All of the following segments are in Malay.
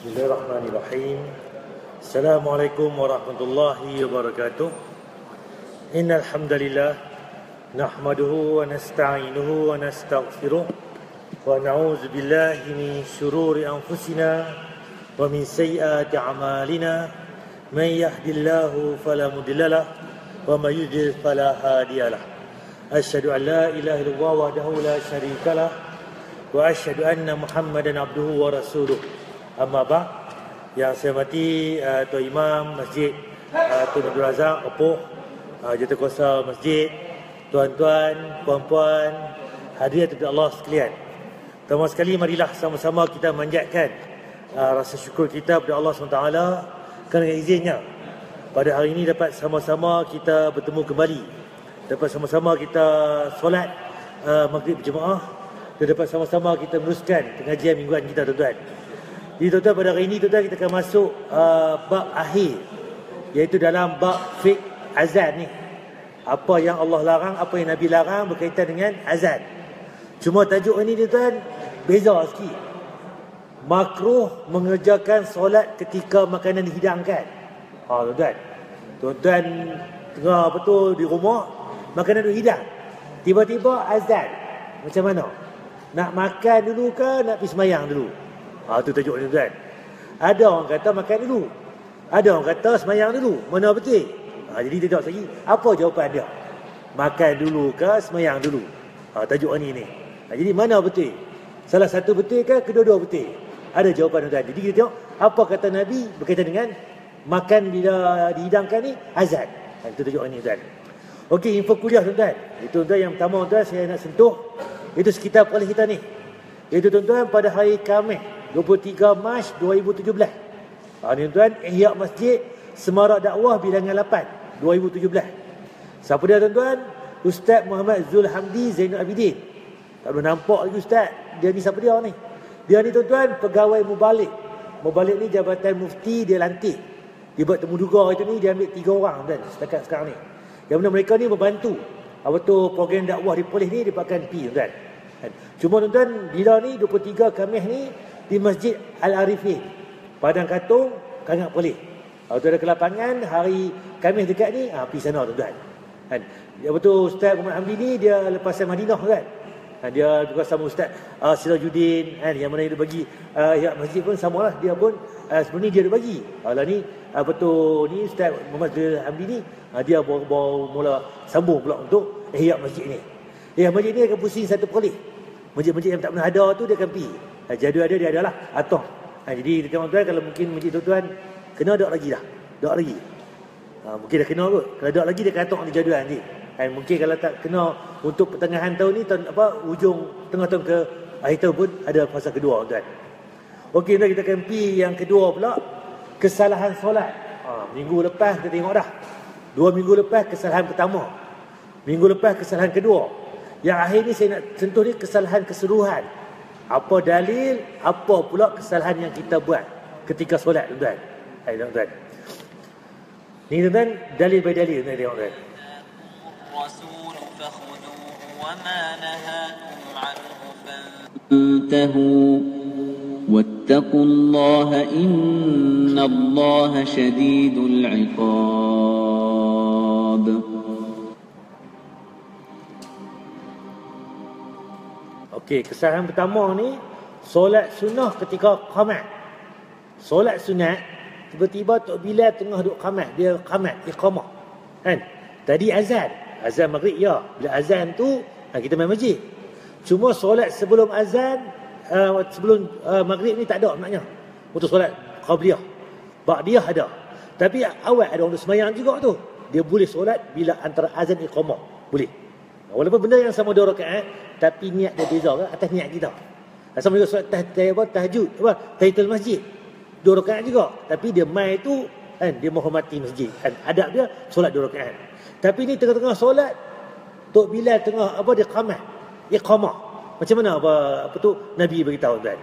Bismillahirrahmanirrahim. Assalamualaikum warahmatullahi wabarakatuh. Innal hamdalillah nahmaduhu wa nasta'inuhu wa nastaghfiruh wa na'udzu billahi min shururi anfusina wa min sayyiati a'malina. Man yahdihillahu fala mudilla lahu wa may yudlil fala hadiya lahu. Asyhadu an la ilaha illallah wahdahu la syarika lahu wa asyhadu anna Muhammadan abduhu wa rasuluh. Amma ba'd, yang saya hormati Tuan Imam Masjid Tun Abdul Razak Opoh, Jawatankuasa Masjid, tuan-tuan, puan-puan, hadirat Allah sekalian. Pertama sekali, marilah sama-sama kita manjatkan rasa syukur kita kepada Allah SWT kerana izinnya pada hari ini dapat sama-sama kita bertemu kembali, dapat sama-sama kita solat maghrib berjemaah, dan dapat sama-sama kita meneruskan pengajian mingguan kita, tuan-tuan. Jadi tuan-tuan, pada hari ini tuan-tuan kita akan masuk bab akhir, iaitu dalam bab fiqh azan ni. Apa yang Allah larang, apa yang Nabi larang berkaitan dengan azan. Cuma tajuk ini tuan-tuan beza sikit. Makruh mengerjakan solat ketika makanan dihidangkan. Tuan-tuan, tuan-tuan tengah betul di rumah, makanan tu hidang, tiba-tiba azan. Macam mana? Nak makan dulu ke nak pergi semayang dulu? Itu tajuk ni, tuan. Ada orang kata makan dulu, ada orang kata semayang dulu. Mana betul? Jadi dia tengok lagi, apa jawapan dia? Makan dulu ke semayang dulu? Tajuk ni. Jadi mana betul? Salah satu betul ke kedua-dua betul? Ada jawapan, tuan. Jadi kita tengok apa kata Nabi berkaitan dengan makan bila dihidangkan ni, azan. Itu tajuk ni, tuan. Okey, info kuliah, tuan-tuan. Itu, tuan, yang pertama, tuan, saya nak sentuh, itu sekitar perlis kita ni. Itu, tuan-tuan, pada hari Khamis 23 Mac 2017. Ni, tuan, Ihya Masjid Semarak Dakwah bilangan 8 2017. Siapa dia, tuan-tuan? Ustaz Muhammad Zul Hamdi Zainul Abidin. Tak boleh nampak lagi ustaz. Dia ni siapa dia ni? Dia ni, tuan-tuan, pegawai mubalik. Mubalik ni jabatan mufti, dia lantik. Dia buat temu duga itu ni, dia ambil 3 orang, tuan, setakat sekarang ni. Yang mana mereka ni membantu program dakwah di polis ni, dia pakai pi, tuan. Cuma, tuan-tuan, bila ni 23 Khamis ni di Masjid Al-Arifin, Padang Katong, Kangak Polis. Kalau tu ada ke lapangan hari Khamis dekat ni, pergi sana, tuan-tuan. Dia betul Ustaz Muhammad Hamdi ni, dia lepasan Madinah, kan. Dia juga sama Ustaz Sirajuddin, yang mana dia bagi masjid pun sama lah. Dia pun sebenarnya dia ada bagi. Kalau ni betul ni Ustaz Muhammad Hamdi ni, dia baru mula sambung pula untuk ihya masjid ni. Masjid ni akan pusing satu polis. Masjid-masjid yang tak pernah ada tu dia akan pergi. Jadual dia ada lah atau. Jadi tuan-tuan, kalau mungkin masjid tuan-tuan kena ada lagi dah. Ada lagi. Mungkin dah kena kot. Kalau ada lagi dia akan atok di jadual nanti. Mungkin kalau tak kena untuk pertengahan tahun ni, ujung tengah tahun ke akhir tahun pun ada fasa kedua, tuan. Okey, tuan, kita akan pergi yang kedua pula, kesalahan solat. Minggu lepas kita tengok dah. 2 minggu lepas kesalahan pertama. Minggu lepas kesalahan kedua. Yang akhir ni saya nak sentuh ni kesalahan keseluruhan. Apa dalil, apa pula kesalahan yang kita buat ketika solat, tuan-tuan. Tuan-tuan. Ni, tuan-tuan, dalil by dalil, tuan, tengok, tuan. انتهوا واتقوا الله إن الله شديد العقاب. Okey, kesalahan pertama ni solat sunnah ketika qamat. Solat sunat tiba-tiba Tok Bilal tengah duduk qamat, dia qamat iqamah. Tadi azan maghrib ya. Bila azan tu kita main masjid. Cuma solat sebelum azan, sebelum maghrib ni tak ada maknanya. Untuk solat qabliyah, ba'diyah ada. Tapi awal ada untuk semayang juga tu. Dia boleh solat bila antara azan iqamah. Boleh. Walaupun benda yang sama 2 rakaat, tapi niat dia beza ke atas niat kita. Sama juga solat tahajud, tahiyatul masjid. 2 rakaat juga, tapi dia mai tu dia menghormati masjid. Adab dia solat 2 rakaat. Tapi ni tengah-tengah solat, Tok Bilal tengah dia qamat, iqamah. Macam mana apa tu Nabi beritahu, tuan?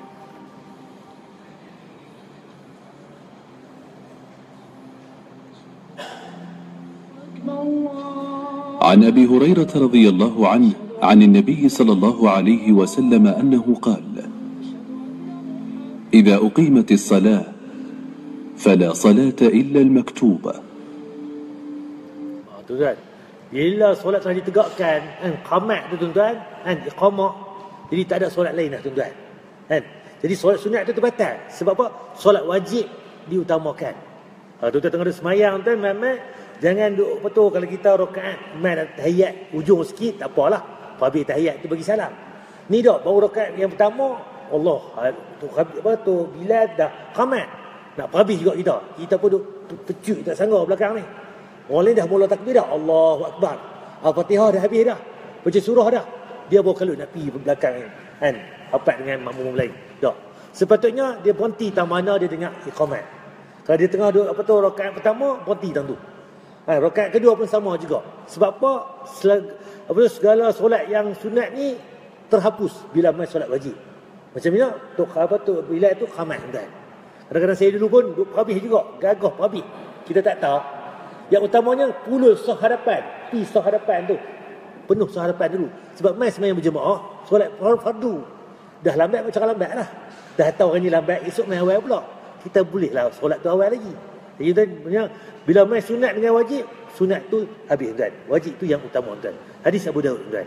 عن أبي هريرة رضي الله عنه عن النبي صلى الله عليه وسلم أنه قال: إذا أقيمت الصلاة فلا صلاة إلا المكتوبة. Tuan-tuan, bila solat telah ditegakkan, qamat tu tuan-tuan, iqamah, jadi tak ada solat lain dah tuan-tuan. Jadi solat sunat tu terbatal. Sebab apa? Solat wajib diutamakan. Tuan-tuan tengah ada semayang tuan, memang jangan duduk betul kalau kita rakaat main tahiyat ujung sikit, tak apalah. Habis tahiyat tu bagi salam. Ni dah baru rakaat yang pertama, Allah tu Bilal dah qamat. Nak habis juga kita. Kita pun duk pecut tak sanggup belakang ni. Orang lain dah mula takbir dah, Allahu Akbar. Al-Fatihah dah habis dah. Baca surah dah. Dia baru kalau nak pergi belakang ni. Rapat dengan makmum lain. Dah. Sepatutnya dia berhenti tak mana dia dengar iqamat. Kalau dia tengah duduk rakaat pertama, berhenti tang tu. Rakaat kedua pun sama juga. Sebab apa? Segala solat yang sunat ni terhapus bila main solat wajib. Macam mana? Bila tu qamat tuan. Kadang-kadang saya dulu pun duduk habis juga, gagah habis. Kita tak tahu. Yang utamanya pulul sah hadapan, pi sah hadapan tu. Penuh sah hadapan dulu. Sebab main sembahyang berjemaah, solat fardu. Dah lambat macam lambat lah. Dah tahu orang ni lambat, esok main awal pula. Kita boleh lah solat tu awal lagi. Jadi tuan, bila main sunat dengan wajib, sunat tu habis tuan. Wajib tu yang utama tuan. Hadis Abu Daud tuan.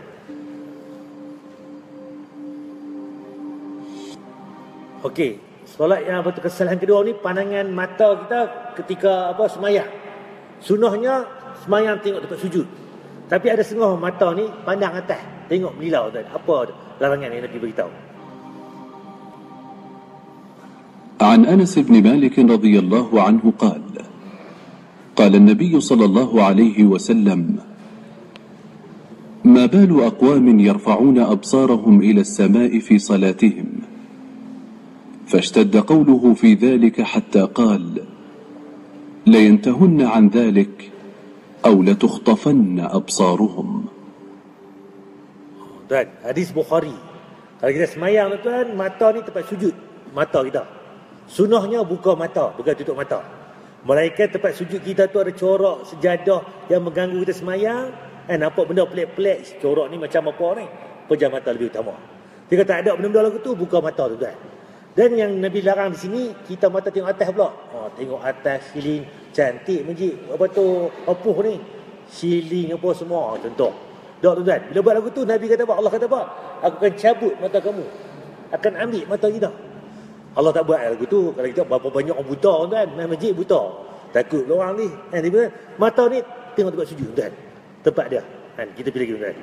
Okey, solat yang kesalahan kedua ni pandangan mata kita ketika semayang. Sunnahnya semayang tengok tempat sujud. Tapi ada setengah mata ni pandang atas, tengok melilau tuan. Apa larangan yang Nabi beritahu? عن أنس بن مالك رضي الله عنه قال: قال النبي صلى الله عليه وسلم: ما بال أقوام يرفعون أبصارهم إلى السماء في صلاتهم؟ فاشتد قوله في ذلك حتى قال: لينتهن عن ذلك أو لتخطفن أبصارهم. Tuan, hadis Bukhari. Kalau kita semayang tuan, mata ni tempat sujud mata kita. Sunnahnya buka mata, bukan tutup mata. Melainkan tempat sujud kita tu ada corak sejadah yang mengganggu kita semayang. Nampak benda pelik-pelik, corak ni macam apa ni? Pejam mata lebih utama. Jika tak ada benda-benda lagu tu, buka mata tu tuan. Dan yang Nabi larang di sini, kita mata tengok atas pula. Tengok atas, siling, cantik masjid. Apa tu, apuh ni. Siling apa semua, contoh. Tak tuan. Bila buat lagu tu, Nabi kata apa? Allah kata apa? Aku akan cabut mata kamu. Akan ambil mata kita. Allah tak buat lagu tu. Kalau kita berapa banyak orang buta tuan. Main masjid buta. Takut orang ni. Mata ni, tengok tempat sujud tuan. Tempat dia. Kita pilih tuan.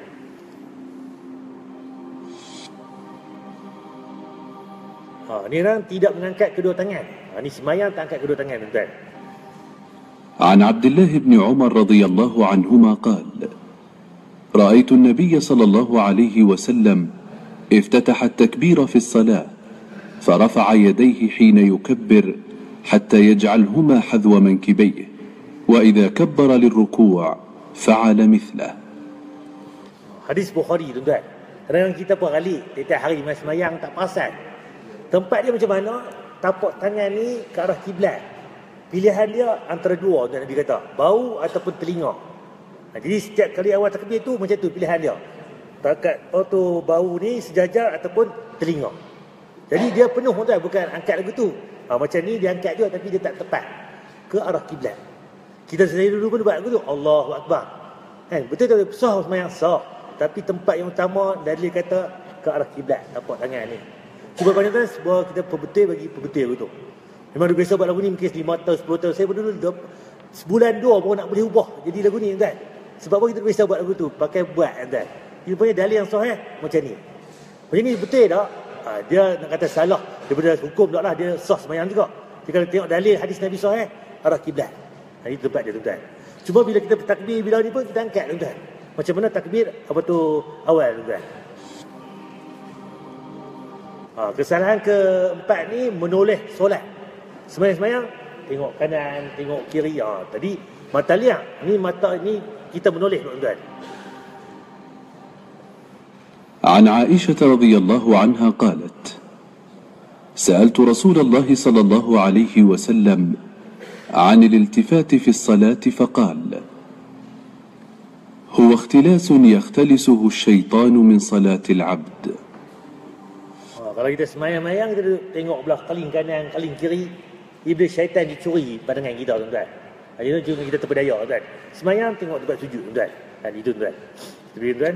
Ni orang tidak mengangkat kedua tangan. Ni semayang tak angkat kedua tangan tuan. عن عبد الله بن عمر رضي الله عنهما قال: رأيت النبي صلى الله عليه وسلم افتتح التكبير في الصلاة فرفع يديه حين يكبر حتى يجعلهما حذو منكبيه وإذا كبر للركوع فعل مثله. Hadis Bukhari tuan. Kadang-kadang kita pun kali tiap hari main semayang tak perasan. Tempat dia macam mana? Tapak tangan ni ke arah kiblat. Pilihan dia antara dua, Nabi kata, bau ataupun telinga. Jadi setiap kali awal takbir tu macam tu pilihan dia. Takat tu bau ni sejajar ataupun telinga. Jadi dia penuh tuan, bukan angkat lagu tu. Macam ni dia angkat juga tapi dia tak tepat ke arah kiblat. Kita sendiri dulu pun buat lagu tu, Allahu Akbar. Betul tak sah semayang sah. Tapi tempat yang utama dalil kata ke arah kiblat tapak tangan ni. Cuba banyak sebuah kita perbetul bagi perbetul tu. Memang dia biasa buat lagu ni mungkin 5 tahun, 10 tahun. Saya pun dulu sebulan 2 baru nak boleh ubah jadi lagu ni tuan. Sebab apa kita biasa buat lagu tu? Pakai buat tuan. Dia punya dalil yang sahih macam ni. Macam ni betul tak? Dia nak kata salah. Daripada hukum tak lah. Dia sah semayang juga. Jadi kalau tengok dalil hadis Nabi sahih, arah kiblat. Ini tempat dia tuan. Cuma bila kita bertakbir bila ni pun kita angkat tuan. Macam mana takbir awal tuan. Kesalahan keempat ni menoleh solat. Semayang-semayang tengok kanan, tengok kiri. Tadi mata liang. Ni mata ni kita menoleh tuan. عن عائشة رضي الله عنها قالت: سألت رسول الله صلى الله عليه وسلم عن الالتفات في الصلاة فقال: هو اختلاس يختلسه الشيطان من صلاة العبد. Kalau kita semayang-mayang, kita duduk tengok belah kaling kanan, kaling kiri, iblis syaitan dicuri pandangan kita, tuan-tuan. Itu cuma kita terpedaya, tuan. Semayang tengok tempat sujud, tuan. Itu, tuan. Tuan.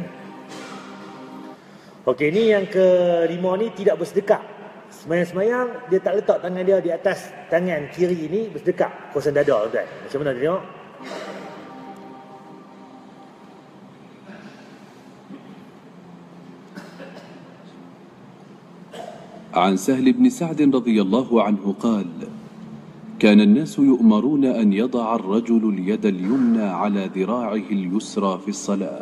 Okey, ni yang kelima ni tidak bersedekah. Semayang-semayang, dia tak letak tangan dia di atas tangan kiri ni, bersedekah kawasan dada, tuan. Macam mana dia tengok? عن سهل بن سعد رضي الله عنه قال: كان الناس يؤمرون أن يضع الرجل اليد اليمنى على ذراعه اليسرى في الصلاة.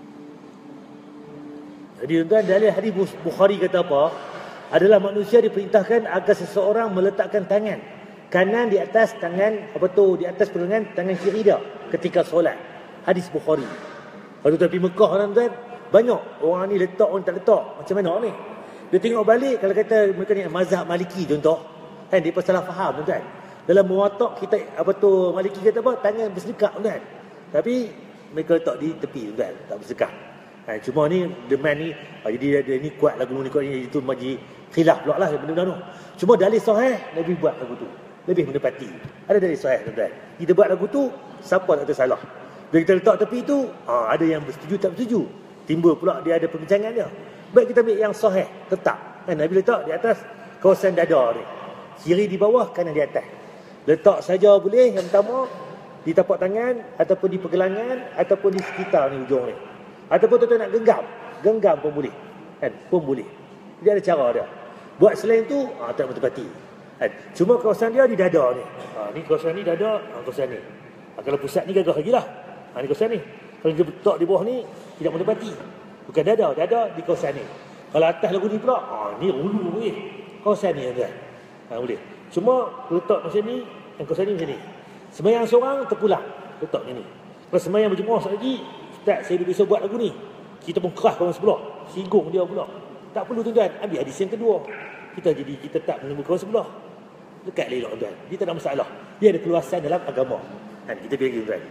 Jadi tuan, dalam hadis Bukhari kata apa? Adalah manusia diperintahkan agar seseorang meletakkan tangan kanan di atas tangan di atas perlengan tangan kiri dia ketika solat. Hadis Bukhari. Kalau tu pergi Mekah, tuan, banyak orang ni letak, orang tak letak. Macam mana ni? Dia tengok balik, kalau kata mereka ni mazhab Maliki contoh, kan dia salah faham, tuan. Dalam muwatta kita Maliki kata apa? Tangan bersedekah, tuan. Tapi mereka letak di tepi, tuan, tak bersedekah. Cuma ni demand ni, jadi dia ni kuat lagu ni kuat ni, itu majlis khilaf pula lah benda-benda tu. Cuma dalil sahih Nabi buat lagu tu lebih menepati. Ada dalil sahih, tuan. Kita buat lagu tu, siapa tak tersalah. Bila kita letak tepi tu, ada yang bersetuju tak bersetuju. Timbul pula dia ada perbincangan dia. Baik kita ambil yang sahih, tetap. Nabi letak di atas kawasan dada ni. Kiri di bawah, kanan di atas. Letak saja boleh, yang pertama di tapak tangan, ataupun di pergelangan, ataupun di sekitar ni ujung ni. Ataupun tuan-tuan nak genggam pun boleh. Kan? Pun boleh. Dia ada cara dia. Buat selain tu, tak bertepati. Kan? Cuma kawasan dia di dada ni. Ni kawasan ni dada, kawasan ni. Kalau pusat ni gagah lagi lah. Ni kawasan ni. Kalau dia letak di bawah ni, tidak bertepati. Bukan dada di kawasan ni. Kalau atas lagu ni pula, ni ulu boleh. Kawasan ni tuan. Boleh. Cuma letak macam ni, yang kawasan ni macam ni. Semayang seorang terpulang, letak macam ni. Kalau semayang berjemaah sekali lagi, Ustaz, saya biasa buat lagu ni. Kita pun keras kawan sebelah. Singgung dia pula. Tak perlu, tuan-tuan. Ambil hadis yang kedua. Kita tak menunggu kawan sebelah. Dekat elok, tuan. Dia tak ada masalah. Dia ada keluasan dalam agama. Kita pergi, tuan.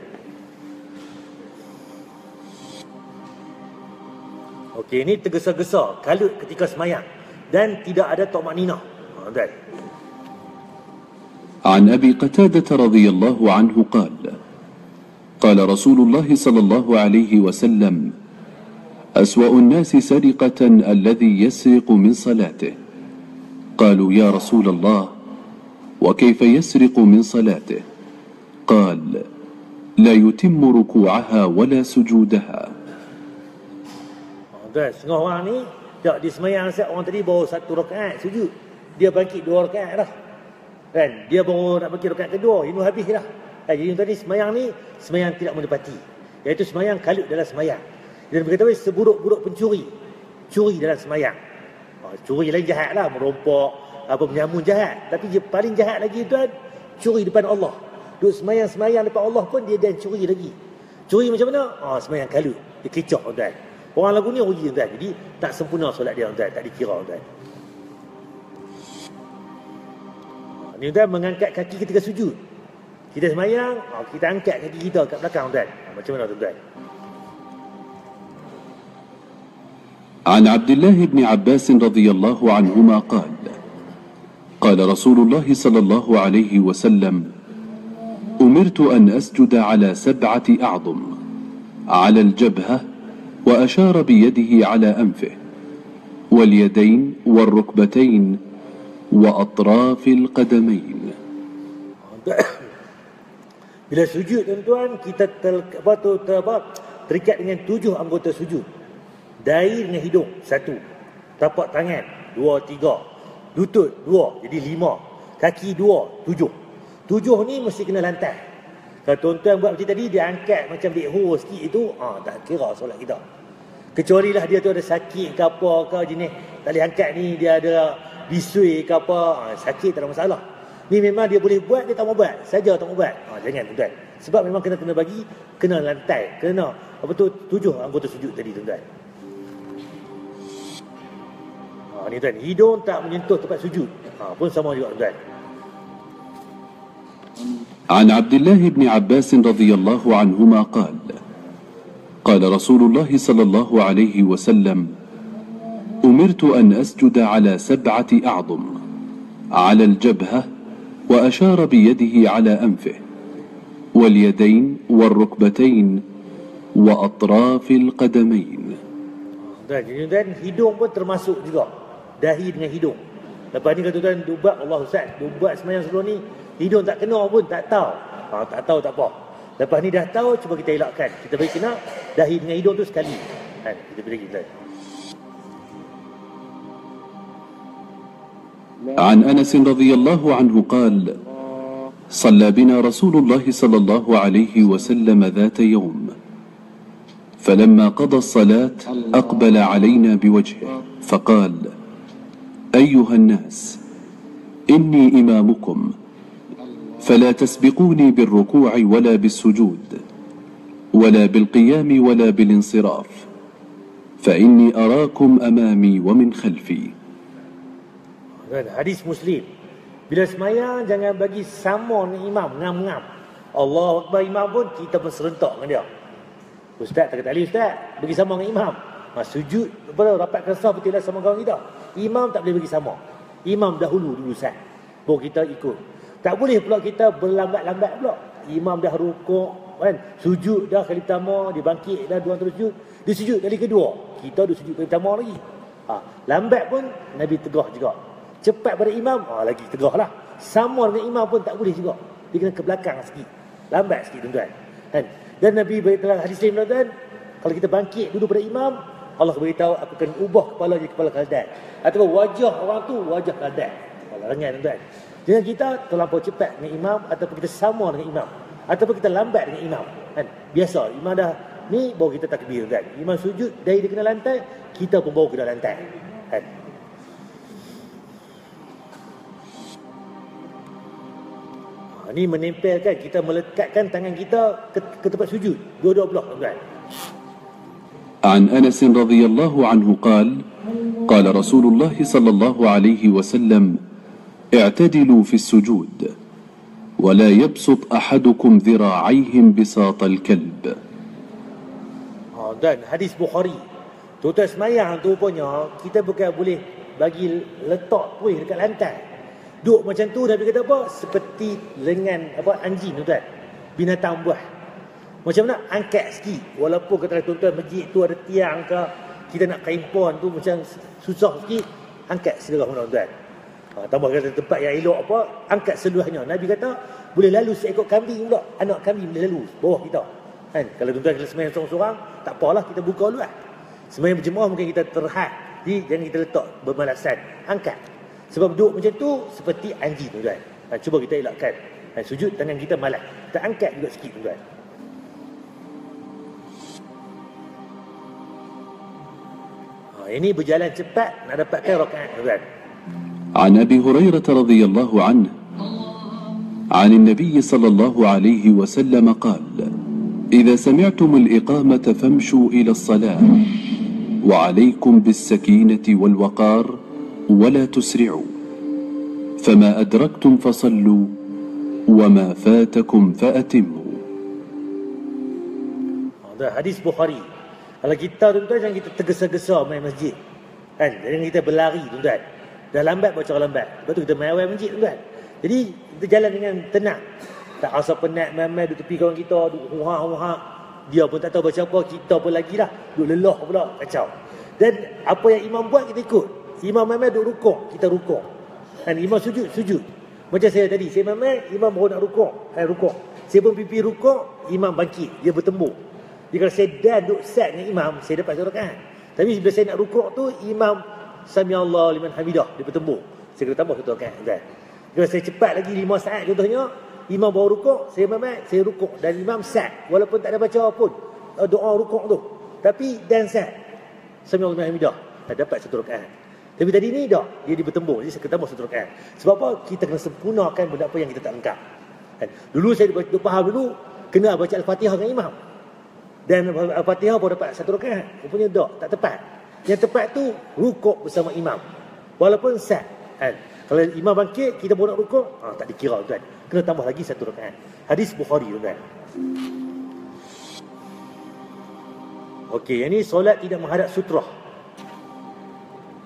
Okey, ini tergesa-gesa, kalut ketika semayang dan tidak ada tumakninah. Tuan. عن أبي قتادة رضي الله عنه قال: قال رسول الله صلى الله عليه وسلم: أسوأ الناس سرقة الذي يسرق من صلاته. قالوا: يا رسول الله، وكيف يسرق من صلاته؟ قال: لا يتم ركوعها ولا سجودها. Setengah orang ni tak di semayang, orang tadi baru 1 rakaat sujud, dia bangkit 2 rakaat dah. Kan? Dia baru nak bangkit rakaat kedua, ini habis dah. Jadi tadi semayang ni semayang tidak menepati, iaitu semayang kalut dalam semayang. Dan berkata seburuk-buruk pencuri, curi dalam semayang. Curi lain jahat lah, merompak, menyamun jahat. Tapi dia paling jahat lagi, tuan, curi depan Allah. Duk semayang-semayang depan Allah pun dia dan curi lagi. Curi macam mana? Semayang kalut, dia kicau, tuan. Orang lagu ni rugi, tuan. Jadi tak sempurna solat dia, tuan. Tak dikira, tuan. Ni, tuan, mengangkat kaki ketika sujud. Kita semayang, kita angkat kaki kita kat belakang, tuan. Macam mana, tuan? عن عبد الله بن عباس رضي الله عنهما قال: قال رسول الله صلى الله عليه وسلم: أمرت أن أسجد على 7 أعظم، على الجبهة، وأشار بيده على أنفه، واليدين والركبتين، وأطراف القدمين. Bila sujud, tuan-tuan, kita terikat dengan 7 anggota sujud. Dahi dengan hidung 1, tapak tangan 2, 3, lutut 2, jadi 5, kaki 2, 7. 7 ni mesti kena lantai. Kalau tuan-tuan buat macam tadi, dia angkat macam bekho sikit itu, tak kira solat kita. Kecuali lah dia tu ada sakit ke apa ke jenis, tak boleh angkat ni, dia ada bisui ke apa, sakit tak ada masalah. Ni memang dia boleh buat, dia tak mau buat, saja tak mau buat. Jangan, tuan. Sebab memang kena bagi, kena lantai, kena 7 anggota sujud tadi, tuan. Ni, tuan, hidung tak menyentuh tempat sujud, pun sama juga, tuan. عن عبد الله بن عباس رضي الله عنهما قال: قال رسول الله صلى الله عليه وسلم: أمرت أن أسجد على 7 أعظم على الجبهة، وأشار بيده على أنفه واليدين والركبتين وأطراف القدمين. Dan hidung pun termasuk juga. Dahi dengan hidung. Lepas ni kata tuan dubat, Allah Ustaz, dubat semayang sebelum ni hidung tak kena pun, tak tahu. Tak tahu tak apa. Lepas ni dah tahu, cuba kita elakkan. Kita bagi kena dahi dengan hidung tu sekali. Kita bagi kita. عن أنس رضي الله عنه قال: صلى بنا رسول الله صلى الله عليه وسلم ذات يوم، فلما قضى الصلاة أقبل علينا بوجهه فقال: أيها الناس، إني إمامكم، فلا تسبقوني بالركوع ولا بالسجود ولا بالقيام ولا بالانصراف، فإني أراكم أمامي ومن خلفي. Hadis Muslim. Bila semayang jangan bagi sama dengan imam, ngam-ngam. Allahu Akbar imam pun kita pun serentak dengan dia. Ustaz tak kata Ali Ustaz, bagi sama dengan imam. Sujud rapat kesah betul lah sama kawan kita. Imam tak boleh bagi sama. Imam dahulu sah. Baru kita ikut. Tak boleh pula kita berlambat-lambat pula. Imam dah rukuk kan, sujud dah kali pertama, dia bangkit dah dua terus sujud, dia sujud kali kedua, kita dah sujud kali pertama lagi. Lambat pun Nabi tegah juga. Cepat pada imam, lagi tegah lah. Sama dengan imam pun tak boleh juga. Dia kena ke belakang sikit, lambat sikit tuan-tuan kan? Dan Nabi beritahu hadis lain tuan-tuan, kalau kita bangkit duduk pada imam, Allah beritahu aku akan ubah kepala jadi kepala kaldan, atau wajah orang tu wajah kaldan. Larangan tuan-tuan. Jangan kita terlampau cepat dengan imam, ataupun kita sama dengan imam, ataupun kita lambat dengan imam kan? Biasa imam dah ni baru kita takbir kan. Imam sujud dari dia kena lantai, kita pun baru kena lantai kan? Ini menempelkan, kita melekatkan tangan kita ke tempat sujud, dua-dua belah tuan. عن أنس رضي الله عنه قال: قال رسول الله صلى الله عليه وسلم: اعتدلوا في السجود ولا يبسط أحدكم ذراعيهم بساط الكلب. Dan hadis Bukhari, tuan-tuan semayang tu rupanya kita bukan boleh bagi letak kuih dekat lantai. Duduk macam tu Nabi kata apa? Seperti lengan anjing tuan-tuan, binatang buah. Macam mana? Angkat sikit. Walaupun kata tuan-tuan masjid tu ada tiang ke, kita nak kain pon tu macam susah sikit, angkat segera tuan-tuan. Tambah kata tempat yang elok apa, angkat seluruhnya. Nabi kata boleh lalu seekor kambing pula, anak kambing boleh lalu bawah kita kan? Kalau tuan-tuan kita semayang seorang-seorang, tak apalah, kita buka dulu lah. Semayang berjemaah mungkin kita terhad, jadi jangan kita letak bermalasan, angkat. Sebab duduk macam tu seperti anjing tuan-tuan. Cuba kita elakkan. Sujud tangan kita malas, kita angkat juga sikit tuan-tuan. Ini berjalan cepat nak dapatkan rakaat tuan-tuan. عن أبي هريرة رضي الله عنه عن النبي صلى الله عليه وسلم قال: إذا سمعتم الإقامة فامشوا إلى الصلاة وعليكم بالسكينة والوقار ولا تسرعوا، فما أدركتم فصلوا وما فاتكم فأتموا. Ada hadis Bukhari. Kalau kita tuan-tuan jangan kita tergesa-gesa main masjid kan, jangan kita berlari tuan-tuan. Dah lambat baca lambat, lepas tu kita main awal masjid tuan-tuan. Jadi kita jalan dengan tenang, tak rasa penat main-main duduk tepi kawan kita, duduk huha-huha, dia pun tak tahu baca apa, kita pun lagi lah duduk lelah pula, kacau. Dan apa yang imam buat kita ikut. Imam main-main duduk rukuk, kita rukuk kan? Imam sujud. Macam saya tadi, saya main-main, imam baru nak rukuk, rukuk. Saya pun pipi rukuk, imam bangkit, dia bertembur. Jadi kalau saya dah duduk set dengan imam, saya dapat satu rakaat. Tapi bila saya nak rukuk tu, imam Sami Allah liman hamidah, dia bertembur, saya kena tambah satu rakaat kan? Kalau saya cepat lagi 5 saat contohnya, imam baru rukuk, saya main-main, saya rukuk dan imam sat, walaupun tak ada baca apa pun doa rukuk tu, tapi dan sat Sami Allah liman hamidah, tak dapat satu rakaat. Tapi tadi ni dah dia bertembur, jadi saya kena tambah satu rakaat. Sebab apa? Kita kena sempurnakan benda apa yang kita tak lengkap kan? Dulu saya faham dulu kena baca Al-Fatihah dengan imam, dan Al-Fatihah baru dapat satu rakaat. Rupanya tak tepat. Yang tepat tu rukuk bersama imam, walaupun sat kan? Kalau imam bangkit, kita baru nak rukuk, tak dikira tuan, kena tambah lagi satu rakaat. Hadis Bukhari tuan. Okey, yang ni solat tidak menghadap sutrah.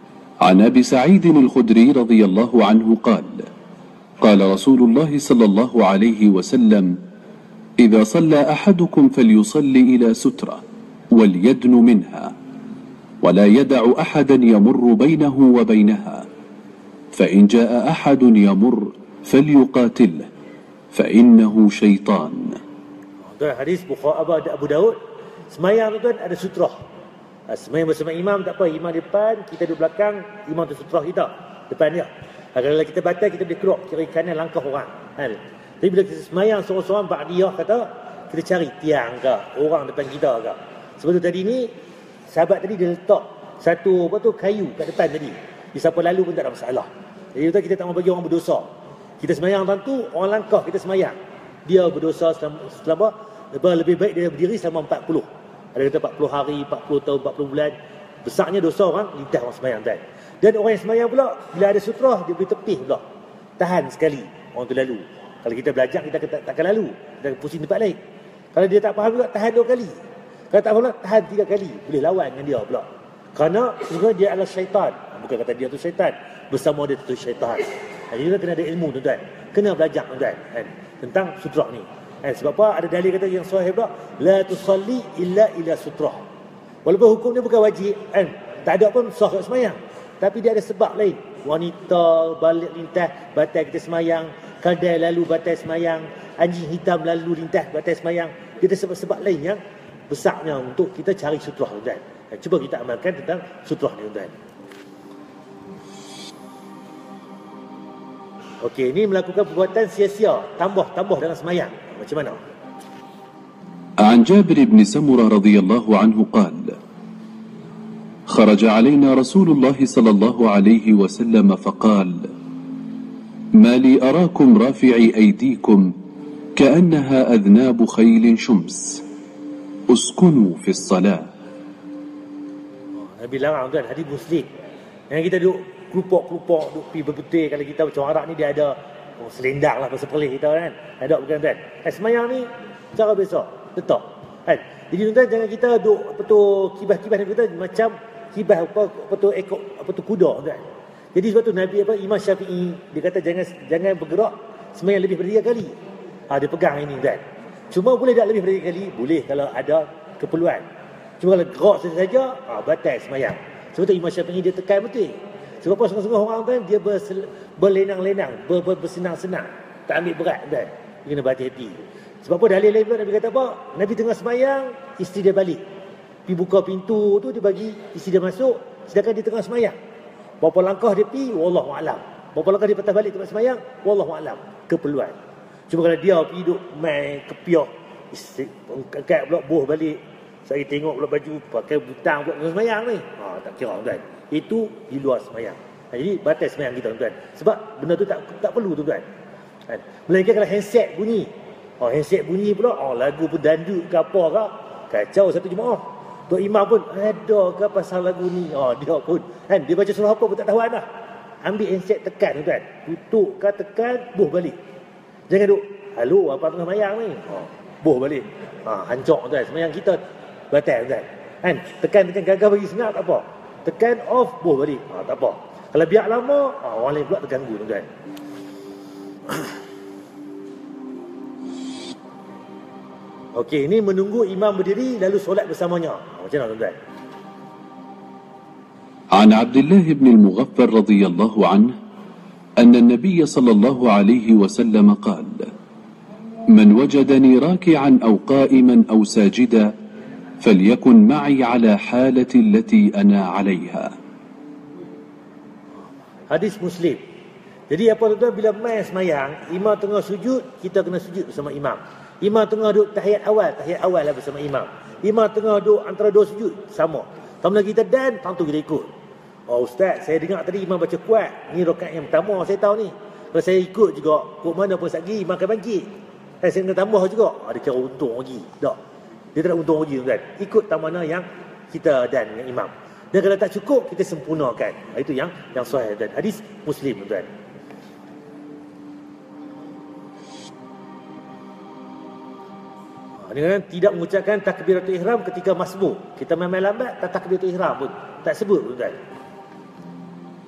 عن أبي سعيد الخدري رضي الله عنه قال قال رسول الله صلى الله عليه وسلم إذا صلى أحدكم فليصلي إلى سترة وليدن منها ولا يدع أحدا يمر بينه وبينها فإن جاء أحد يمر فليقاتله فإنه شيطان. Hadis Bukhari Abu Daud, semayang tuan ada sutrah. Semayang bersama imam tak apa, imam depan, kita di belakang, imam tu sutrah kita depan dia. Kalau kita batal, kita boleh keluar kiri kanan langkah orang. Tapi bila kita semayang seorang-seorang ba'diyah kata, kita cari tiang ke, orang depan kita ke. Sebab tu tadi ni sahabat tadi dia letak satu kayu kat depan tadi. Siapa lalu pun tak ada masalah. Jadi kita tak mau bagi orang berdosa. Kita semayang tentu orang langkah kita semayang. Dia berdosa selama lebih baik dia berdiri selama 40. Ada kata 40 hari, 40 tahun, 40 bulan. Besarnya dosa orang lintas orang semayang tadi. Dan orang yang semayang pula bila ada sutrah dia boleh tepih pula. Tahan sekali orang tu lalu. Kalau kita belajar kita takkan lalu. Kita pusing tempat lain. Kalau dia tak faham juga tahan 2 kali. Kalau tak faham tahan 3 kali. Boleh lawan dengan dia pula. Kerana sebenarnya dia adalah syaitan. Bukan kata dia tu syaitan. Bersama dia tu syaitan. Jadi kita kena ada ilmu tuan-tuan. Kena belajar tuan-tuan tentang sutrah ni. Sebab apa ada dalil kata yang sahih pula la tusalli illa ila sutrah. Walaupun hukum dia bukan wajib tak ada pun sah kat semayang. Tapi dia ada sebab lain. Wanita balik lintas batal kita semayang, kadai lalu batal semayang, anjing hitam lalu lintas batal semayang. Dia ada sebab-sebab lain yang besarnya untuk kita cari sutrah tuan. Cuba kita amalkan tentang sutrah ni tuan. Okey, ini melakukan perbuatan sia-sia, tambah dalam semayang. Macam mana? عن جابر بن سمرة رضي الله عنه قال خرج علينا رسول الله صلى الله عليه وسلم فقال ما لي أراكم رافعي أيديكم كأنها أذناب خيل شمس اسكنوا في الصلاة. Nabi larang tuan, hadis Muslim. Yang kita duduk kelupok-kelupok, duduk pergi berputih. Kalau kita macam Arab ni dia ada selendang lah pasal pelih kita kan. Ada bukan tuan. Semayang ni cara biasa, letak. Jadi tuan jangan kita duduk kibas-kibas Nabi kita macam kibas ekor kuda tuan. Jadi sebab tu Nabi Imam Syafi'i dia kata jangan bergerak semayang lebih daripada 3 kali. Dia pegang ini tuan. Cuma boleh tak lebih daripada 3 kali? Boleh kalau ada keperluan. Cuma kalau gerak saja batal semayang. Sebab tu Imam Syafi'i dia tekan betul. Sebab apa setengah-setengah orang kan dia berlenang-lenang, bersenang-senang, tak ambil berat kan. Dia kena berhati-hati. Sebab apa dalil lain pula Nabi kata apa? Nabi tengah semayang, isteri dia balik. Pergi buka pintu tu dia bagi isteri dia masuk, sedangkan dia tengah semayang. Berapa langkah dia pergi, wallahu alam. Berapa langkah dia patah balik tempat semayang, wallahu alam. Keperluan. Cuma kalau dia pergi duduk main kepiah, isteri angkat pula boh balik. Saya tengok pula baju pakai butang pula tengah semayang ni. Tak kira tuan. Itu di luar semayang. Jadi batal semayang kita tuan. Sebab benda tu tak perlu tuan. Melainkan kalau handset bunyi. Handset bunyi pula lagu pun dandut ke apa ke, kacau satu jemaah. Tok imam pun ada ke pasal lagu ni. Dia pun dia baca surah apa pun tak tahu dah. Ambil handset tekan tuan. Tutup ke tekan, boh balik. Jangan duk halo apa tengah semayang ni. Boh balik. Hancur tuan semayang kita. Batal tuan. Tekan gagal bagi senyap tak apa. Tekan off, boh balik. Tak apa. Kalau biar lama, orang lain pula terganggu tuan. Okey, ini menunggu imam berdiri lalu solat bersamanya. Macam mana tuan? عن عبد الله بن المغفر رضي الله عنه أن النبي صلى الله عليه وسلم قال من وجدني راكعا أو قائما أو ساجدا فليكن معي على حالة التي أنا عليها. Hadis Muslim. Jadi apa tuan-tuan, bila main semayang, imam tengah sujud, kita kena sujud bersama imam. Imam tengah duduk tahiyat awal lah bersama imam. Imam tengah duduk antara 2 sujud, sama. Tamu kita dan tentu kita ikut. Ustaz, saya dengar tadi imam baca kuat. Ni rakaat yang pertama saya tahu ni. Kalau saya ikut juga, kok mana pun sagi imam akan bangkit. Saya kena tambah juga. Dia kira untung lagi. Tak. Dia tak untung lagi tuan. Ikut tak mana yang kita dan yang imam. Dan kalau tak cukup, kita sempurnakan. Itu yang sahih dan hadis Muslim tuan. Dengan tidak mengucapkan takbiratul ihram ketika masbuk. Kita main lambat tak takbiratul ihram pun tak sebut tuan.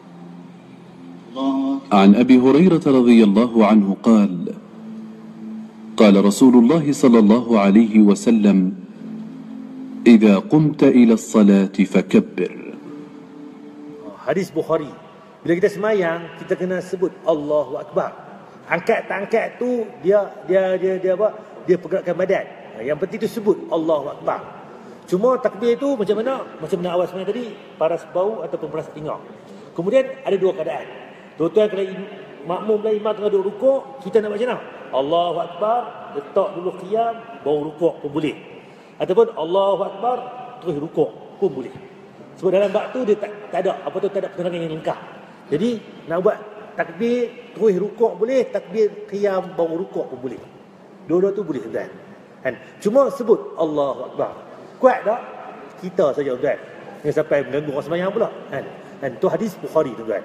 عن أبي هريرة رضي الله عنه قال قال رسول الله صلى الله عليه وسلم إذا قمت إلى الصلاة فكبر. Hadis Bukhari. Bila kita semayang, kita kena sebut Allahu Akbar. Angkat tak angkat tu dia apa? Dia pergerakan badan. Yang penting tu sebut Allahu Akbar. Cuma takbir tu macam mana? Macam mana awal semayang tadi, paras bau ataupun paras telinga. Kemudian ada dua keadaan. Tuan-tuan kalau makmum lah, imam tengah duduk rukuk, kita nak macam mana? Allahu Akbar, letak dulu qiyam, baru rukuk pun boleh. Ataupun Allahu Akbar, terus rukuk pun boleh. Sebab dalam bab tu dia tak ada apa tu, tak ada penerangan yang lengkap. Jadi nak buat takbir terus rukuk boleh, takbir qiyam baru rukuk pun boleh. Dua-dua tu boleh tuan. Kan? Cuma sebut Allahu Akbar. Kuat tak? Kita saja tuan. Jangan sampai mengganggu orang sembahyang pula. Kan? Tu hadis Bukhari tuan.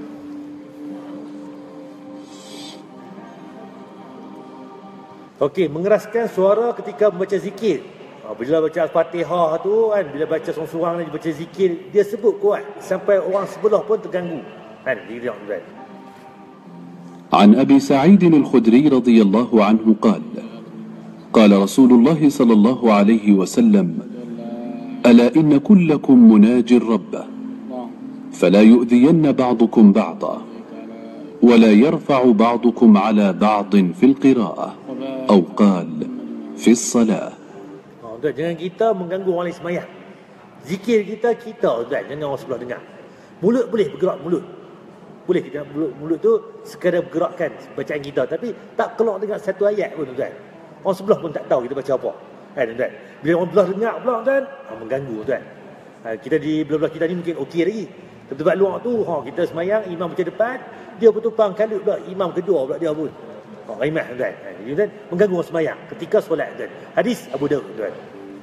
Okey, mengeraskan suara ketika membaca zikir. Bila baca Al-Fatihah tu kan, bila baca sorang-sorang ni, baca zikir, dia sebut kuat sampai orang sebelah pun terganggu. Kan, dia tuan. عن أبي سعيد الخدري رضي الله عنه قال قال رسول الله صلى الله عليه وسلم ألا إن كلكم مناج ربه فلا يؤذين بعضكم بعضا ولا يرفع بعضكم على بعض في القراءة أو قال في الصلاة. Jangan kita mengganggu orang lain semayang. Zikir kita jangan orang sebelah dengar. Mulut boleh bergerak, mulut boleh kita, mulut tu sekadar bergerakkan bacaan kita, tapi tak keluar dengan satu ayat pun tuan. Orang sebelah pun tak tahu kita baca apa. Kan tuan? Bila orang belah dengar pula tuan, mengganggu tuan. Kita di belah-belah kita ni mungkin okey lagi. Tempat luar tu, kita semayang, imam baca depan, dia bertumpang kalut pula, imam kedua pula dia pun. Rimah tuan. Jadi tuan, mengganggu orang semayang ketika solat tuan. Hadis Abu Daud tuan.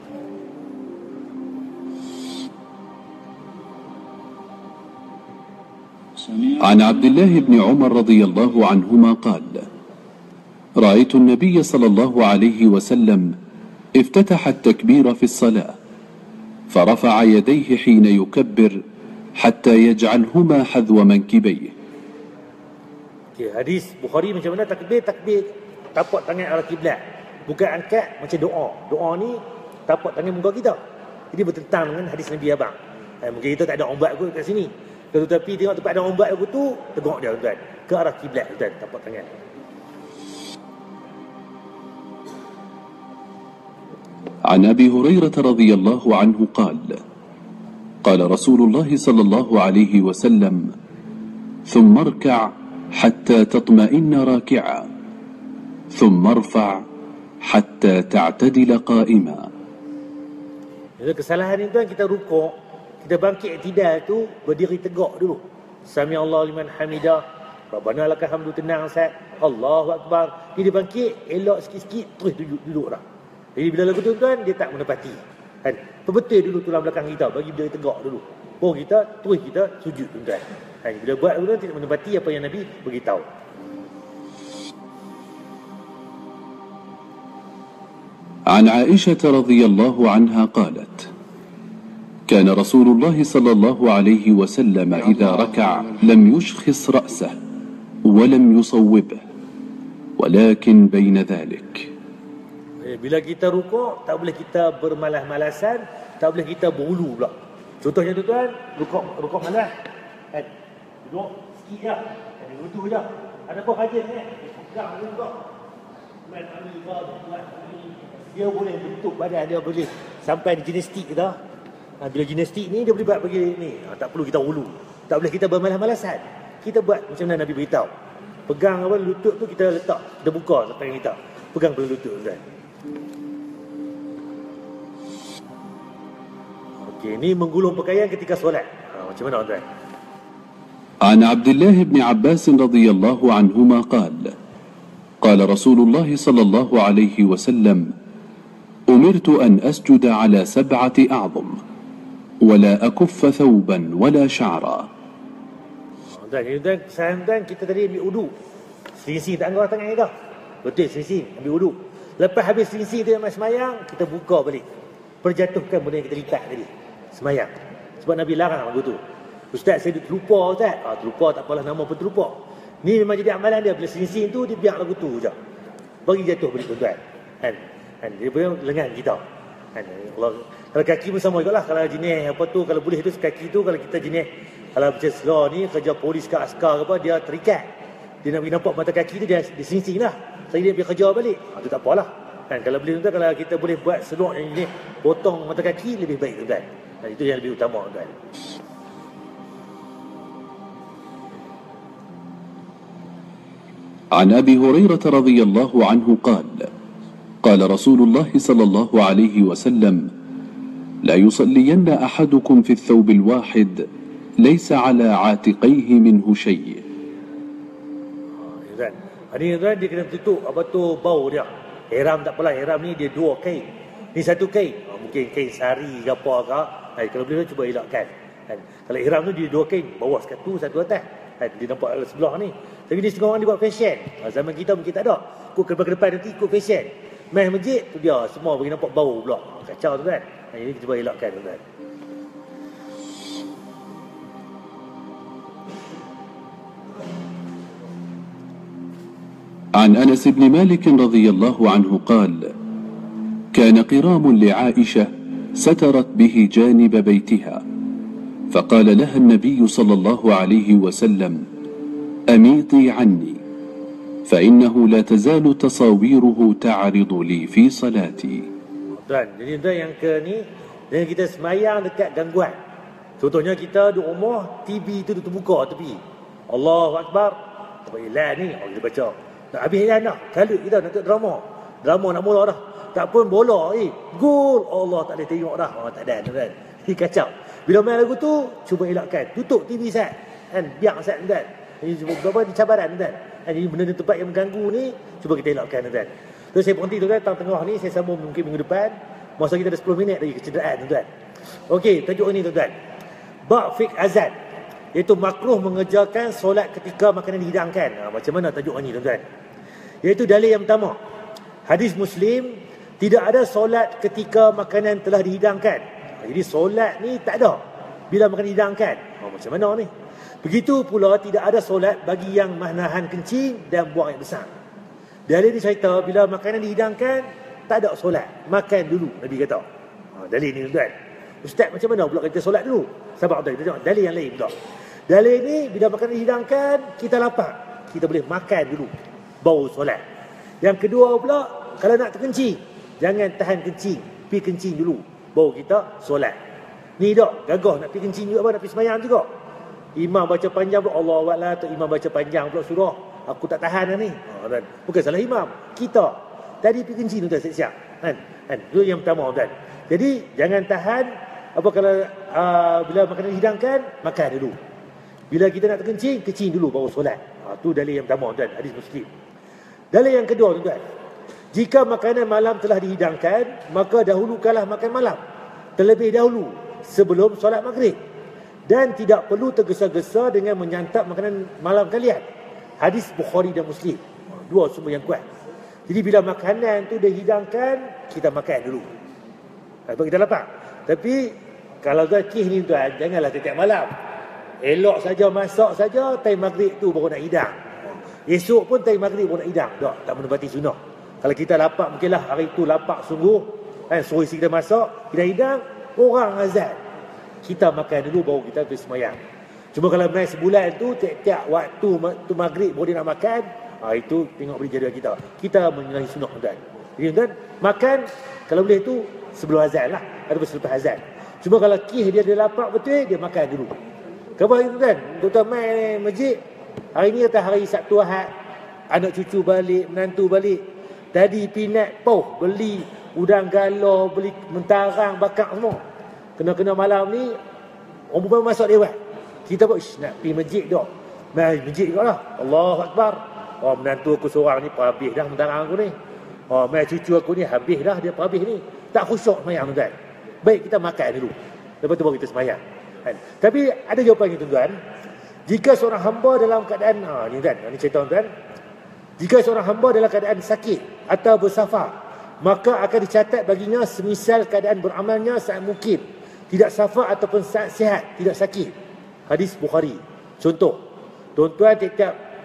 عن عبد الله بن عمر رضي الله عنهما قال رأيت النبي صلى الله عليه وسلم افتتح التكبير في الصلاة فرفع يديه حين يكبر حتى يجعلهما حذو منكبيه. Hadis Bukhari macam mana takbir tapak tangan arah kiblat, bukan angkat macam doa ni tapak tangan muka kita. Jadi bertentang dengan hadis Nabi abang. Mungkin kita tak ada ombak kot kat sini, tetapi tengok tempat ada ombak aku tu, tegak dia tuan ke arah kiblat tuan, tapak tangan. عن أبي هريرة رضي الله عنه قال قال رسول الله صلى الله عليه وسلم ثم اركع حتى تطمئن راكعا ثم ارفع حتى تعتدل قائما. Jadi kesalahan ni tuan, kita rukuk, kita bangkit i'tidal tu berdiri tegak dulu. Sami Allah liman hamidah, Rabbana lakal hamdu, tenang sat, Allahu Akbar. Dia bangkit, elok sikit-sikit, terus duduk dah. Jadi bila lagu tu tuan, dia tak menepati. Kan? Perbetul dulu tulang belakang kita, bagi berdiri tegak dulu. Kita terus kita sujud tuan. Kan? Bila buat dulu tidak menepati apa yang Nabi beritahu. عن عائشة رضي الله عنها قالت كان رسول الله صلى الله عليه وسلم إذا ركع لم يشخص رأسه ولم يصوبه ولكن بين ذلك. Bila kita rukuk, tak boleh kita bermalas-malasan, tak boleh kita berulu pula. Contohnya tu tuan, rukuk malas, kan? Duduk sikit je, duduk je. Ada apa rajin ni? Pegang dulu kau. Main kami kau buat ni. Dia boleh bentuk badan dia, boleh sampai di gimnastik kita. Bila gimnastik ni dia boleh buat bagi ni. Tak perlu kita ulu. Tak boleh kita bermalas-malasan. Kita buat macam mana Nabi beritahu. Pegang apa lutut tu kita letak, kita buka tangan kita. Pegang pada lutut tuan. Okey, ni menggulung pakaian ketika solat. Macam mana tuan? عن عبد الله بن عباس رضي الله عنهما قال قال رسول الله صلى الله عليه وسلم أمرت أن أسجد على 7 أعظم ولا أكف ثوبا ولا شعرا. Dan kesalahan dan kita tadi ambil wudu, sing-sing tak angkat tangan kita. Betul, sing-sing ambil wudu. Lepas habis sing-sing tu yang semayang, kita buka balik, perjatuhkan benda yang kita lipat tadi semayang. Sebab Nabi larang lagu tu. Ustaz, saya terlupa Ustaz. Terlupa tak apalah, nama pun terlupa. Ni memang jadi amalan dia. Bila singsing tu, dia biar lagu tu je. Bagi jatuh balik tuan-tuan. Kan? Dia punya lengan kita. Kan? Kalau kaki pun sama juga lah. Kalau jenis apa tu, kalau boleh tu kaki tu, kalau kita jenis, kalau macam slow ni, kerja polis ke askar ke apa, dia terikat. Dia nak pergi nampak mata kaki tu, dia singsing lah. Jadi dia pergi kerja balik. Tu tak apalah. Kan? Kalau boleh tuan-tuan, kalau kita boleh buat slow yang jenis, potong mata kaki, lebih baik tuan-tuan. Itu yang lebih utama tuan-tuan. عن أبي هريرة رضي الله عنه قال قال رسول الله صلى الله عليه وسلم لا يصلين أحدكم في الثوب الواحد ليس على عاتقيه منه شيء. Ini tuan, dia kena tutup apa tu bau dia. Ihram tak apalah, ihram ni dia dua kain. Ni satu kain. Mungkin kain sari ke apa ke. Kalau boleh cuba elakkan. Kalau ihram tu dia dua kain, bawah satu atas. Dia nampak sebelah ni. Tapi ni setengah orang dia buat fashion. Zaman kita mungkin tak ada. Ikut ke depan nanti ikut fashion. Main masjid tu dia semua bagi nampak bau pula. Kacau tu kan. Ini kita cuba elakkan tu kan. عن أنس بن مالك رضي الله عنه قال كان قرام لعائشة سترت به جانب بيتها فقال لها النبي صلى الله عليه وسلم أميطي عني فإنه لا تزال تصاويره تعرض لي في صلاتي. Jadi yang ke ni, dengan kita semayang dekat gangguan. Contohnya kita di rumah, TV tu terbuka tepi. Allahu Akbar. Ilan ni, kita baca. Nak habis ilan dah. Kalut kita nak tengok drama. Drama nak mula dah. Tak pun bola. Gol. Allah tak boleh tengok dah. Tak ada tuan. Ini kacau. Bila main lagu tu, cuba elakkan. Tutup TV Sat. Kan? Biar Sat tuan. Ini beberapa cabaran tuan. Jadi benda tempat yang mengganggu ni, cuba kita elakkan tuan. Terus saya berhenti tuan, tengah ni saya sambung mungkin minggu depan. Masa kita ada 10 minit lagi kecederaan tuan. Okey, tajuk ini tuan. Bab fiqh azan. Iaitu makruh mengerjakan solat ketika makanan dihidangkan. Macam mana tajuk ini tuan? Iaitu dalil yang pertama. Hadis Muslim, tidak ada solat ketika makanan telah dihidangkan. Jadi solat ni tak ada bila makanan dihidangkan. Macam mana ni? Begitu pula tidak ada solat bagi yang menahan kencing dan buang air besar. Dalil ni cerita bila makanan dihidangkan tak ada solat, makan dulu Nabi kata. Dalil ni tuan. Ustaz macam mana pula kita solat dulu? Sabar tuan, kita tengok dalil yang lain pula. Dalil ni bila makanan dihidangkan kita lapar, kita boleh makan dulu baru solat. Yang kedua pula kalau nak terkencing, jangan tahan kencing, pergi kencing dulu baru kita solat. Ni dak gagah nak pergi kencing juga, nak pergi sembahyang juga. Imam baca panjang pula, Allahu Akbar, tu imam baca panjang pula surah. Aku tak tahan dah ni. Bukan salah imam, kita tadi pergi kencing tu dah siap-siap. Kan? Itu yang pertama tuan. Jadi jangan tahan apa kalau bila makanan dihidangkan, makan dulu. Bila kita nak terkencing, kencing dulu baru solat. Tu dalil yang pertama tuan, hadis Muslim. Dalil yang kedua tuan. Jika makanan malam telah dihidangkan, maka dahulukanlah makan malam terlebih dahulu sebelum solat maghrib. Dan tidak perlu tergesa-gesa dengan menyantap makanan malam kalian. Hadis Bukhari dan Muslim. Dua sumber yang kuat. Jadi bila makanan tu dihidangkan, kita makan dulu. Sebab kita lapar. Tapi kalau tuan kih ni tuan, janganlah setiap malam. Elok saja masak saja, time maghrib tu baru nak hidang. Esok pun time maghrib baru nak hidang. Tak menepati sunnah. Kalau kita lapar, mungkinlah hari tu lapar sungguh. Suruh isi kita masak, kita hidang, orang azan. Kita makan dulu baru kita pergi semayang. Cuma kalau main sebulan tu, tiap-tiap waktu tu maghrib baru dia nak makan, itu tengok beri jadual kita. Kita menyalahi sunnah tuan. Jadi tuan, makan kalau boleh tu sebelum azan lah, ataupun selepas azan. Cuma kalau kih dia lapar betul, dia makan dulu. Kebal itu kan, tuan main masjid, hari ni kata hari Sabtu Ahad, anak cucu balik, menantu balik. Tadi pinat pauh, beli udang galau, beli mentarang, bakar semua. Kena-kena malam ni, orang perempuan masuk dewan. Kita pun nak pergi masjid dah. Main masjid juga lah. Allahu Akbar. Menantu aku seorang ni habis dah mentarang aku ni. Main cucu aku ni habis dah, dia habis ni. Tak khusyuk semayang tuan. Baik kita makan dulu. Lepas tu baru kita semayang. Tapi ada jawapannya tuan. Jika seorang hamba dalam keadaan ni tuan, ni cerita tuan. Jika seorang hamba dalam keadaan sakit atau bersafar, maka akan dicatat baginya semisal keadaan beramalnya saat mungkin, tidak safar ataupun saat sihat, tidak sakit. Hadis Bukhari. Contoh, tuan-tuan tiap-tiap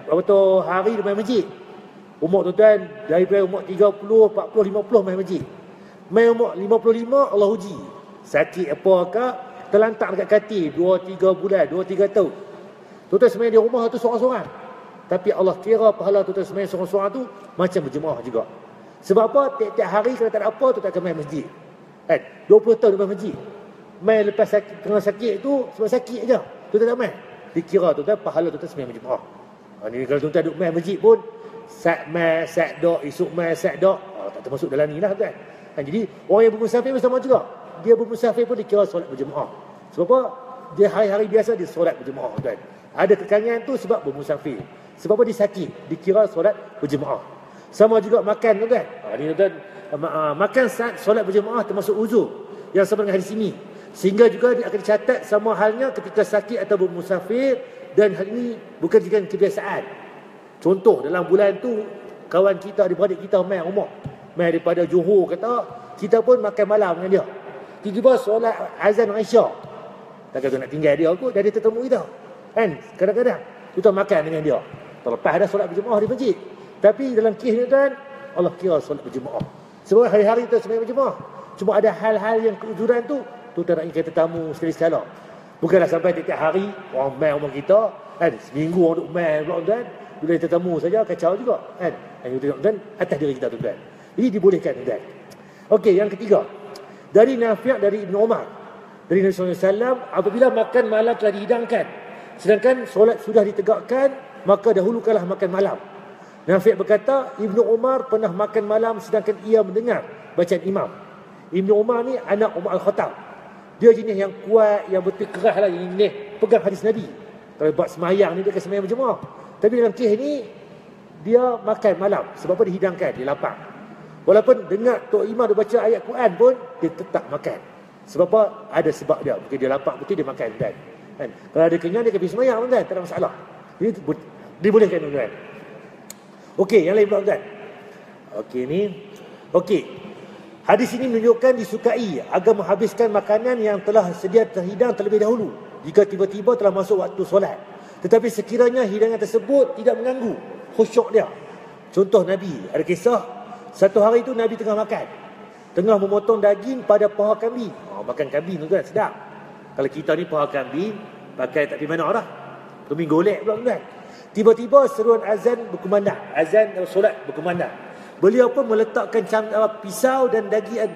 betul hari dia main masjid. Umur tuan-tuan daripada umur 30, 40, 50 main masjid. Main umur 55 Allah uji. Sakit apakah, terlantak dekat katil 2-3 bulan, 2-3 tahun. Tuan-tuan sembahyang di rumah tu seorang-seorang. Tapi Allah kira pahala tuan-tuan sembahyang seorang-seorang tu macam berjemaah juga. Sebab apa? Tiap-tiap hari kalau tak ada apa tu tak akan main masjid. Kan? 20 tahun dia main masjid. Main lepas sakit, tengah sakit tu sebab sakit aja. Tuan-tuan tak main. Dikira tuan-tuan pahala tuan-tuan sembahyang berjemaah. Ni kalau tuan-tuan duduk main masjid pun sat main, sat dok, esok main, sat dok, tak termasuk dalam ni lah tuan. Jadi orang yang bermusafir pun sama juga. Dia bermusafir pun dikira solat berjemaah. Sebab apa? Dia hari-hari biasa dia solat berjemaah tuan. Ada kekangan tu sebab bermusafir. Sebab apa? Dia sakit, dikira solat berjemaah. Sama juga makan tuan. Ni tuan, makan saat solat berjemaah termasuk uzur yang sama dengan hadis ini. Sehingga juga dia akan dicatat sama halnya ketika sakit atau bermusafir, dan hal ini bukan dengan kebiasaan. Contoh dalam bulan tu kawan kita, adik-beradik kita main rumah, main daripada Johor kata, kita pun makan malam dengan dia. Tiba-tiba solat azan Isyak. Takkan tu nak tinggal dia kot, dia tetamu kita. Kan? Kadang-kadang kita makan dengan dia. Terlepas dah solat berjemaah di masjid. Tapi dalam kes ni tuan, Allah kira solat berjemaah. Sebab hari-hari kita sembahyang berjemaah. Cuma ada hal-hal yang keuzuran tu tak nak ingat tetamu sekali-sekala. Bukanlah sampai tiap hari orang main rumah kita, kan? Seminggu orang duk main pula tuan. Bila tetamu saja kacau juga, kan? Yang kita tuan atas diri kita tuan. Jadi dibolehkan tuan. Okey, yang ketiga. Dari Nafi' dari Ibnu Umar, dari Nabi SAW, apabila makan malam telah dihidangkan, sedangkan solat sudah ditegakkan, maka dahulukanlah makan malam. Nafi' berkata, Ibnu Umar pernah makan malam sedangkan ia mendengar bacaan imam. Ibnu Umar ni anak Umar Al-Khattab. Dia jenis yang kuat, yang betul keras lah, yang jenis pegang hadis Nabi. Kalau buat semayang ni dia akan semayang berjemaah. Tapi dalam kes ni dia makan malam. Sebab apa? Dihidangkan, dia lapar. Walaupun dengar Tok Imam dia baca ayat Quran pun dia tetap makan. Sebab apa? Ada sebab dia. Mungkin dia lapar betul, dia makan kan. Kalau ada kenyang dia akan pergi semayang kan, tak ada masalah. Ini dibolehkan tuan. Okey, yang lain pula tuan. Okey ni. Okey. Hadis ini menunjukkan disukai agar menghabiskan makanan yang telah sedia terhidang terlebih dahulu jika tiba-tiba telah masuk waktu solat. Tetapi sekiranya hidangan tersebut tidak mengganggu khusyuk dia. Contoh Nabi, ada kisah satu hari itu Nabi tengah makan, tengah memotong daging pada paha kambing. Makan kambing tu kan sedap. Kalau kita ni paha kambing pakai tak di mana dah. Kambing golek pula kan. Tiba-tiba seruan azan berkumandang, azan solat berkumandang. Beliau pun meletakkan pisau dan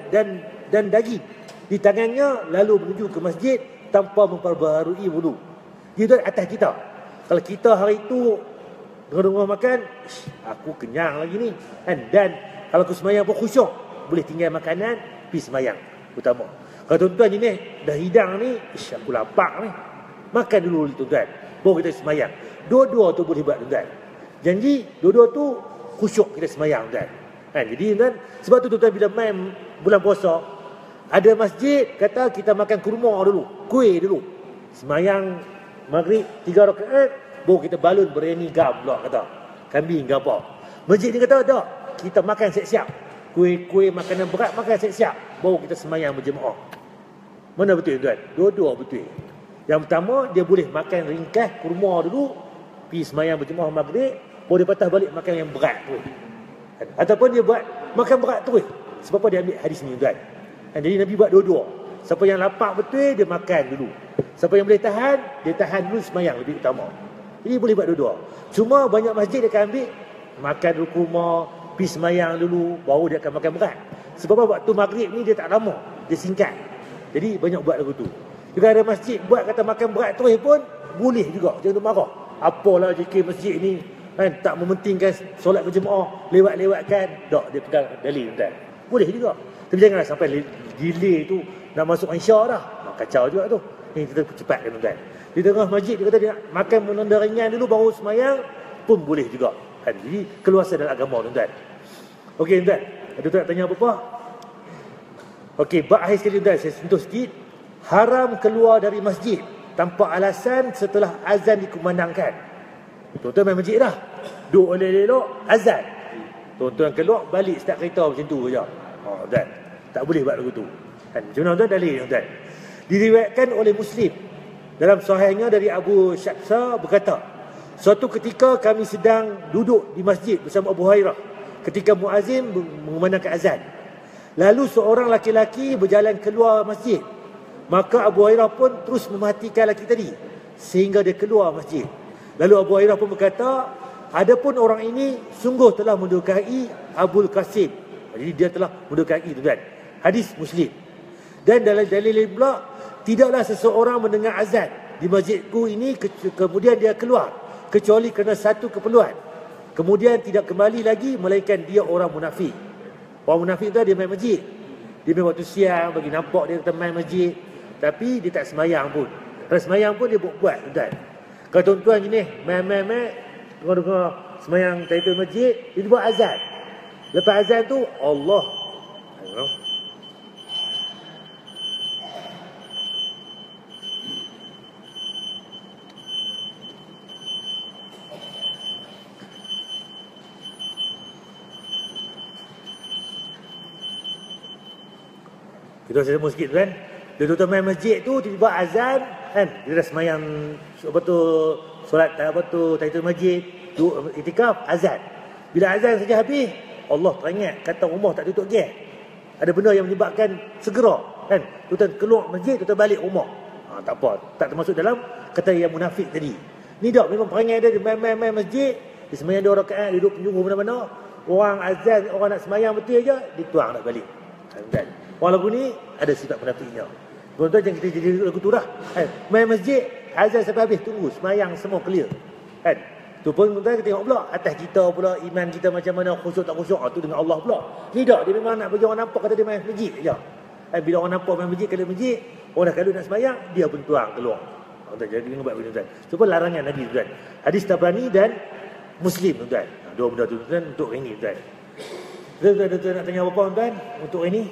daging di tangannya lalu menuju ke masjid tanpa memperbaharui wudu. Dia tu atas kita. Kalau kita hari itu dengar makan, aku kenyang lagi ni. Dan kalau aku semayang pun khusyuk, boleh tinggal makanan, pergi semayang. Utama. Kalau tuan-tuan ni dah hidang ni, aku lapar ni. Makan dulu tuan-tuan, baru kita semayang. Dua-dua tu boleh buat tuan-tuan. Janji dua-dua tu khusyuk kita semayang tuan. Jadi tuan, sebab tu tuan bila main bulan puasa, ada masjid kata kita makan kurma dulu, kuih dulu. Semayang maghrib 3 rakaat, baru kita balun biryani gam pula kata. Kambing ke apa. Masjid ni kata tak, kita makan siap-siap. Kuih-kuih makanan berat makan siap-siap, baru kita semayang berjemaah. Mana betul tuan? Dua-dua betul. Yang pertama dia boleh makan ringkas kurma dulu, pergi semayang berjemaah maghrib, baru dia patah balik makan yang berat tu. Ataupun dia buat makan berat terus. Sebab apa dia ambil hadis ni tuan. Jadi Nabi buat dua-dua. Siapa yang lapar betul dia makan dulu. Siapa yang boleh tahan, dia tahan dulu semayang lebih utama. Jadi boleh buat dua-dua. Cuma banyak masjid dia akan ambil makan dulu kurma, pergi semayang dulu, baru dia akan makan berat. Sebab apa? Waktu maghrib ni dia tak lama, dia singkat. Jadi banyak buat lagu tu. Jika ada masjid buat kata makan berat terus pun boleh juga. Jangan marah. Apalah jika masjid ni tak mementingkan solat berjemaah, lewat-lewatkan, tak dia pegang dalil tuan. Boleh juga. Tapi janganlah sampai delay tu nak masuk Isyak dah. Kacau juga tu. Ini kita cepatkan tuan. Di tengah masjid dia kata dia nak makan menunda ringan dulu baru semayang pun boleh juga. Jadi keluasan dalam agama tuan. Okey tuan. Ada tuan nak tanya apa-apa? Okey, akhir sekali tuan saya sentuh sikit. Haram keluar dari masjid tanpa alasan setelah azan dikumandangkan. Tuan-tuan main masjid dah, duduk elok-elok azan, tuan-tuan keluar balik start kereta macam tu je. Dan tak boleh buat lagu tu. Macam mana tuan dalil tuan? Diriwayatkan oleh Muslim dalam sahihnya dari Abu Syabsa berkata, Suatu ketika kami sedang duduk di masjid bersama Abu Hurairah ketika muazzin mengumandangkan azan. Lalu seorang laki-laki berjalan keluar masjid. Maka Abu Hurairah pun terus memerhatikan lelaki tadi sehingga dia keluar masjid. Lalu Abu Hurairah pun berkata, adapun orang ini sungguh telah mendukai Abul Qasim. Jadi dia telah mendukai, tuan. Hadis Muslim. Dan dalam dalil lain pula, tidaklah seseorang mendengar azan di masjidku ini kemudian dia keluar kecuali kerana satu keperluan. Kemudian tidak kembali lagi melainkan dia orang munafik. Orang munafik tu dia main masjid. Dia main waktu siang bagi nampak dia kata main masjid, tapi dia tak semayang pun. Kalau semayang pun dia buat, tuan. Kalau tuan-tuan ni main-main dengar semayang tahiyatul masjid, dia buat azan. Lepas azan tu Allah. Kita saya masjid tu kan. Dia tutup main masjid tu tiba-tiba azan kan. Dia dah semayang solat tahiyatul masjid, itikaf, azan. Bila azan saja habis, Allah teringat kata rumah tak tutup gate. Ada benda yang menyebabkan segera kan. Tuan keluar masjid, tuan balik rumah. Tak apa, tak termasuk dalam kata yang munafik tadi. Ni dak memang perangai dia main masjid, dia semayang 2 rakaat, duduk penjuru mana-mana. Orang azan, orang nak semayang betul je, dituang nak balik. Kan. Orang lagu ni ada sifat munafiknya. Tuan-tuan jangan kita jadi lagu tu dah. Kan? Main masjid, azan sampai habis, tunggu semayang semua clear. Kan? Tu pun tuan-tuan kita tengok pula atas kita pula, iman kita macam mana, khusyuk tak khusyuk, tu dengan Allah pula. Ni tak, dia memang nak bagi orang nampak kata dia main masjid je. Kan? Bila orang nampak main masjid, kalau masjid, orang dah kalau nak semayang, dia pun tuang keluar. Tuan-tuan jadi dengan buat tuan-tuan. Tu pun larangan Nabi tuan. Hadis Tabrani dan Muslim tuan. Dua benda tu tuan untuk ini tuan. Tuan-tuan nak tanya apa tuan untuk ini?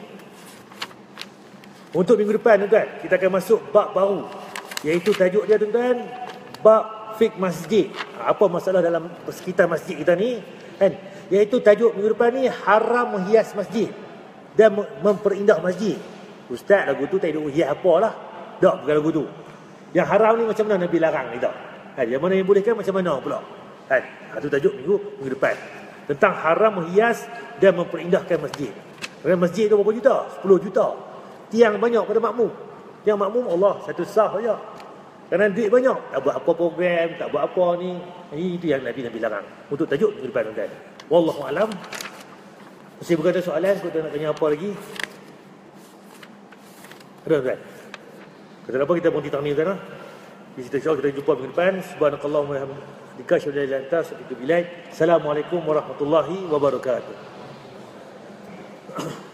Untuk minggu depan tuan, kita akan masuk bab baru, iaitu tajuk dia tuan, bab fiqh masjid. Apa masalah dalam sekitar masjid kita ni kan? Iaitu tajuk minggu depan ni haram menghias masjid dan memperindah masjid. Ustaz, lagu tu tak ada hias apalah. Tak, bukan lagu tu. Yang haram ni macam mana Nabi larang ni tak? Kan, yang mana yang bolehkan macam mana pula? Kan? Itu tajuk minggu depan. Tentang haram menghias dan memperindahkan masjid. Kerana masjid tu berapa juta? 10 juta. Tiang banyak pada makmum. Tiang makmum Allah satu sah saja. Kerana duit banyak, tak buat apa program, tak buat apa ni. Itu yang Nabi larang. Untuk tajuk minggu depan tuan. Wallahu alam. Masih berada soalan, kau nak tanya apa lagi? Ada tuan? Kata apa kita berhenti tahun ni tuan? Di situ insya-Allah kita jumpa minggu depan. Subhanakallahumma wa bihamdika asyhadu an la ilaha illa anta astaghfiruka wa atubu ilaik. Assalamualaikum warahmatullahi wabarakatuh.